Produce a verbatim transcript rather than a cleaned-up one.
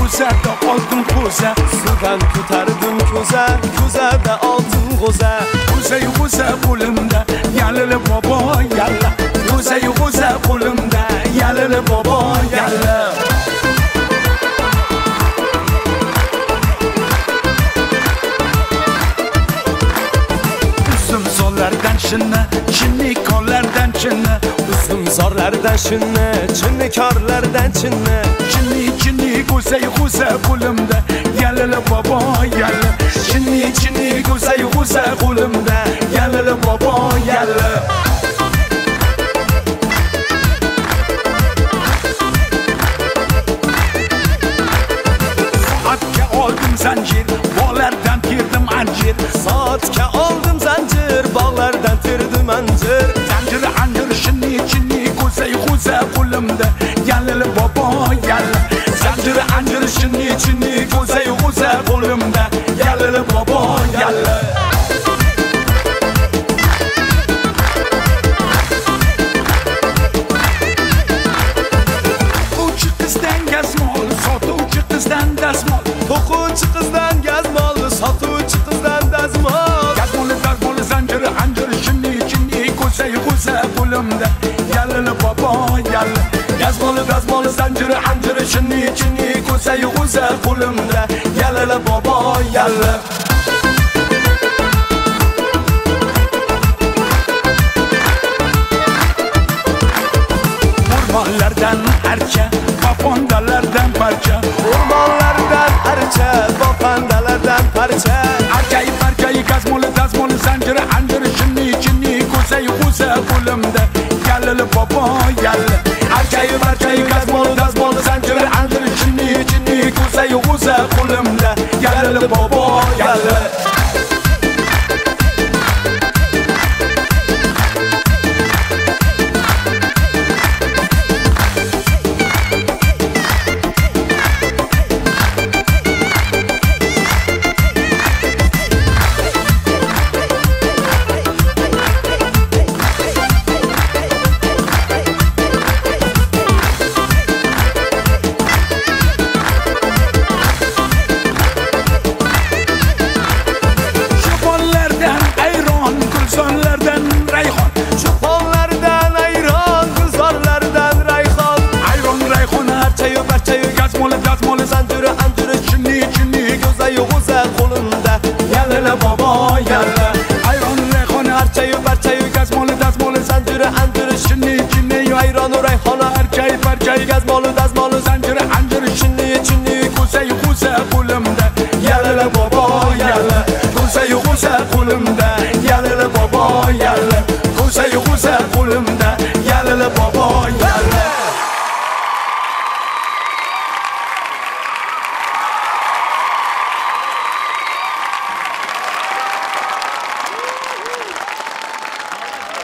Ko'zada oltin ko'za, Sudan ko'tardim ko'za, ko'zada oltin g'o'za. Ko'zay g'o'za qo'limda, yalili bobo yalla. Ko'zay g'o'za qo'limda, yalili bobo yalla. Uzumzorlardan shinni, chinnikorlardan chinni. Uzumzorlardan shinni, chinnikorlardan chinni. Chinni chinni ko'zay g'o'za qo'limda, yalili bobo yalla. Chinni chinni ko'zay g'o'za qo'limda, yalili bobo yalla. Soatga oldim zanjir, bog'lardan terdim anjir. Soatga oldim zanjir, bog'lardan terdim anjir. Zanjir anjir shinni chinni ko'zay g'o'za qo'limda, yalili bobo yalla. Zanjir anjir shinni chinni ko'zay g'o'za qo'limda, yalili bobo yalla. O'quvchi qizdan gazmol, sotuvchi qizdan dazmol. O'quvchi qizdan gazmol, sotuvchi qizdan dazmol. Gazmol dazmol zanjir anjir shinni chinni ko'zay g'o'za qo'limda, yalili bobo yalla. Gazmol dazmol zanjir anjir shinni chinni ko'zay g'o'za qo'limda, yalili bobo yalla. O'rmonlardan archa, papondalardan parcha. O'rmonlardan archa, bopandalardan parcha. Archay parchay gazmol dazmol zanjir anjir shinni chinni ko'zay g'o'za qo'limda, yalili bobo yalla. Archay parchay gazmol dazmol zanjir anjir shinni chinni ko'zay g'o'za qo'limda, yalili bobo yalla. Cho'ponlardan ayron, gulzorlardan rayhon. Cho'ponlardan ayron, gulzorlardan rayhon. Ayron rayhon Archayu barchayu gazmol dazmol zanjiri anjiri shinni chinni ko'zay g'o'za qo'limda, yalili bobo yalla. Ayron rayhon archayu barchayu gazmol dazmol zanjiri anjiri shinni chinni ayronu rayhona. archay parchay Gazmol dazmol zanjir anjir shinni chinni ko'zay g'o'za qo'limda, yalili bobo yalla. ko'zay g'o'za qo'limda, Yalili bobo